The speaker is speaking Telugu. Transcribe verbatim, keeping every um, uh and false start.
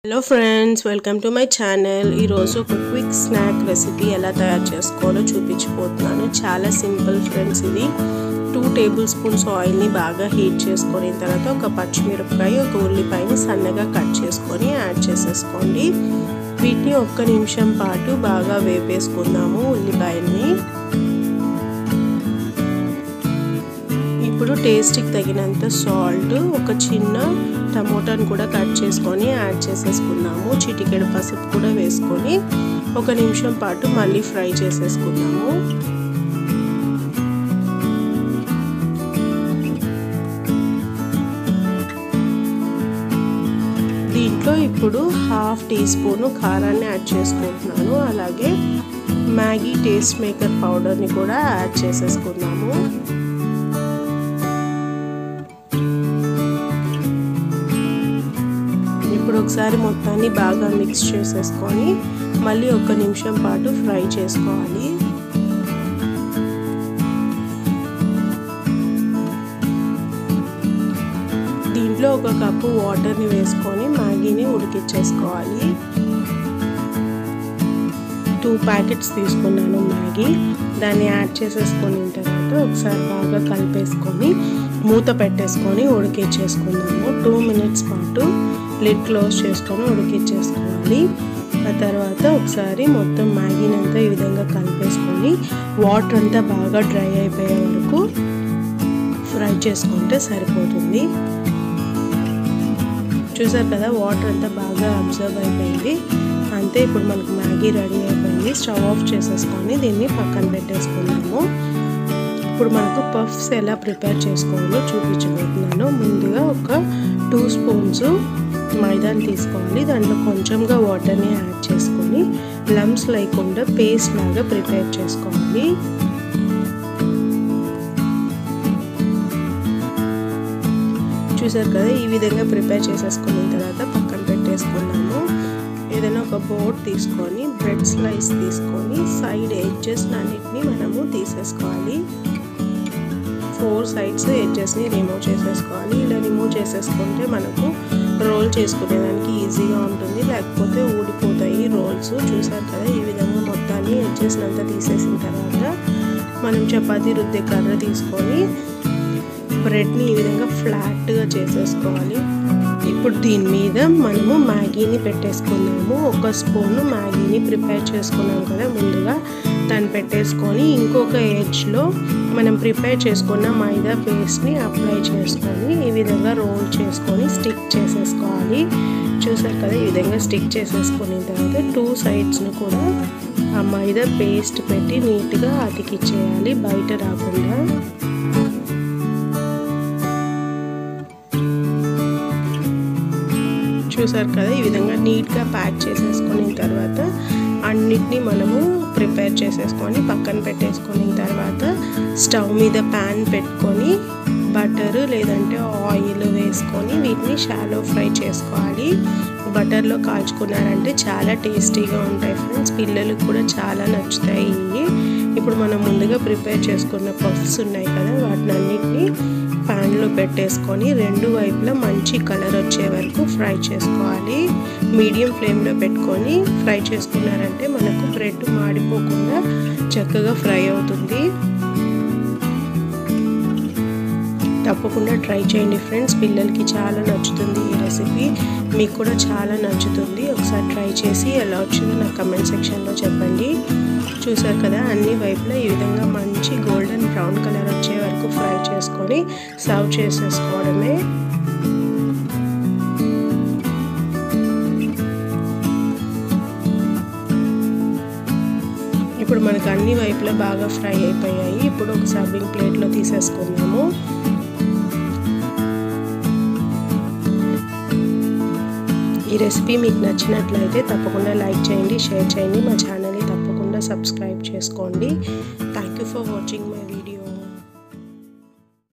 Hello friends, welcome to my channel. ఈరోజు ఒక క్విక్ స్నాక్ రెసిపీ ఎలా తయారు చేసుకోవాలో చూపించిపోతున్నాను. చాలా సింపుల్ ఫ్రెండ్స్. ఇది టూ టేబుల్ స్పూన్స్ ఆయిల్ని బాగా హీట్ చేసుకొని తర్వాత ఒక పచ్చిమిరపకాయ ఒక ఉల్లిపాయని సన్నగా కట్ చేసుకొని యాడ్ చేసేసుకోండి. వీటిని ఒక్క నిమిషం పాటు బాగా వేపేసుకుందాము ఉల్లిపాయల్ని. ఇప్పుడు టేస్ట్కి తగినంత సాల్ట్, ఒక చిన్న టమోటాను కూడా కట్ చేసుకొని యాడ్ చేసేసుకుందాము. చిటికెడు పసుపు కూడా వేసుకొని ఒక నిమిషం పాటు మళ్ళీ ఫ్రై చేసేసుకుందాము. దీంట్లో ఇప్పుడు హాఫ్ టీ స్పూను కారాన్ని యాడ్ చేసుకుంటున్నాను. అలాగే మ్యాగీ టేస్ట్ మేకర్ పౌడర్ని కూడా యాడ్ చేసేసుకుందాము. ఇప్పుడు ఒకసారి మొత్తాన్ని బాగా మిక్స్ చేసేసుకొని మళ్ళీ ఒక నిమిషం పాటు ఫ్రై చేసుకోవాలి. దీంట్లో ఒక కప్పు వాటర్ని వేసుకొని మ్యాగీని ఉడికించేసుకోవాలి. టూ ప్యాకెట్స్ తీసుకున్నాను మ్యాగీ. దాన్ని యాడ్ చేసేసుకొని తర్వాత ఒకసారి బాగా కలిపేసుకొని మూత పెట్టేసుకొని ఉడికించేసుకుందాము. టూ మినిట్స్ పాటు లిడ్ క్లోజ్ చేసుకొని ఉడికించేసుకోవాలి. ఆ తర్వాత ఒకసారి మొత్తం మ్యాగీని అంతా ఈ విధంగా కలిపేసుకొని వాటర్ అంతా బాగా డ్రై అయిపోయే వరకు ఫ్రై చేసుకుంటే సరిపోతుంది. చూసారు కదా, వాటర్ అంతా బాగా అబ్జర్వ్ అయిపోయింది. అంతే, ఇప్పుడు మనకు మ్యాగీ రెడీ అయిపోయింది. స్టవ్ ఆఫ్ చేసేసుకొని దీన్ని పక్కన పెట్టేసుకున్నాము. ఇప్పుడు మనకు పఫ్స్ ఎలా ప్రిపేర్ చేసుకోవాలో చూపించబోతున్నాను. ముందుగా ఒక టూ స్పూన్స్ మైదాని తీసుకోవాలి. దాంట్లో కొంచెంగా వాటర్ని యాడ్ చేసుకొని లమ్స్ లేకుండా పేస్ట్ లాగా ప్రిపేర్ చేసుకోవాలి. చూసారు కదా, ఈ విధంగా ప్రిపేర్ చేసేసుకున్న తర్వాత పక్కన పెట్టేసుకున్నాము. ఏదైనా ఒక బోర్డ్ తీసుకొని బ్రెడ్ స్లైస్ తీసుకొని సైడ్ ఎడ్జెస్ అన్నిటిని మనము తీసేసుకోవాలి. ఫోర్ సైడ్స్ ఎడ్జెస్ని రిమూవ్ చేసేసుకోవాలి. ఇలా రిమూవ్ చేసేసుకుంటే మనకు రోల్ చేసుకునేదానికి ఈజీగా ఉంటుంది, లేకపోతే ఊడిపోతాయి రోల్స్. చూసారు కదా, ఈ విధంగా మొత్తాన్ని ఎడ్జెస్ అంతా తీసేసిన తర్వాత మనం చపాతీ రుద్దే కర్ర తీసుకొని బ్రెడ్ని ఈ విధంగా ఫ్లాట్గా చేసేసుకోవాలి. ఇప్పుడు దీని మీద మనము మ్యాగీని పెట్టేసుకున్నాము. ఒక స్పూను మ్యాగీని ప్రిపేర్ చేసుకున్నాం కదా ముందుగా, దాన్ని పెట్టేసుకొని ఇంకొక ఎడ్జ్లో మనం ప్రిపేర్ చేసుకున్న మైదా పేస్ట్ని అప్లై చేసుకొని ఈ విధంగా రోల్ చేసుకొని స్టిక్ చేసేసుకోవాలి. చూసారు కదా, ఈ విధంగా స్టిక్ చేసేసుకున్న తర్వాత టూ సైడ్స్ను కూడా ఆ మైదా పేస్ట్ పెట్టి నీట్గా అతికిచ్చేయాలి, బయట రాకుండా. చూసారు కదా, ఈ విధంగా నీట్గా ప్యాక్ చేసేసుకున్న తర్వాత అన్నిటినీ మనము ప్రిపేర్ చేసేసుకొని పక్కన పెట్టేసుకున్న తర్వాత స్టవ్ మీద ప్యాన్ పెట్టుకొని బటర్ లేదంటే ఆయిల్ వేసుకొని వీటిని షాలో ఫ్రై చేసుకోవాలి. బటర్లో కాల్చుకున్నారంటే చాలా టేస్టీగా ఉంటాయి ఫ్రెండ్స్. పిల్లలకు కూడా చాలా నచ్చుతాయి ఇవి. ఇప్పుడు మనం ముందుగా ప్రిపేర్ చేసుకున్న పఫ్స్ ఉన్నాయి కదా, వాటిని అన్నిటినీ ప్యాన్లో పెట్టేసుకొని రెండు వైపులా మంచి కలర్ వచ్చే వరకు ఫ్రై చేసుకోవాలి. మీడియం ఫ్లేమ్లో పెట్టుకొని ఫ్రై చేసుకున్నారంటే మనకు బ్రెడ్ మాడిపోకుండా చక్కగా ఫ్రై అవుతుంది. తప్పకుండా ట్రై చేయండి ఫ్రెండ్స్, పిల్లలకి చాలా నచ్చుతుంది ఈ రెసిపీ. మీకు కూడా చాలా నచ్చుతుంది. ఒకసారి ట్రై చేసి ఎలా వచ్చిందో నాకు కమెంట్ సెక్షన్లో చెప్పండి. చూసారు కదా, అన్ని వైపులా ఈ విధంగా మంచి గోల్డెన్ బ్రౌన్ కలర్ వచ్చే వరకు ఫ్రై చేసుకొని సర్వ్ చేసేసుకోవడమే. ఇప్పుడు మనకు అన్ని వైపులా బాగా ఫ్రై అయిపోయాయి. ఇప్పుడు ఒక సర్వింగ్ ప్లేట్లో తీసేసుకుందాము. ఈ రెసిపీ మీకు నచ్చినట్లయితే తప్పకుండా లైక్ చేయండి, షేర్ చేయండి. మా ఛానల్ని తప్పకుండా సబ్స్క్రైబ్ చేసుకోండి. Thank you for watching my video.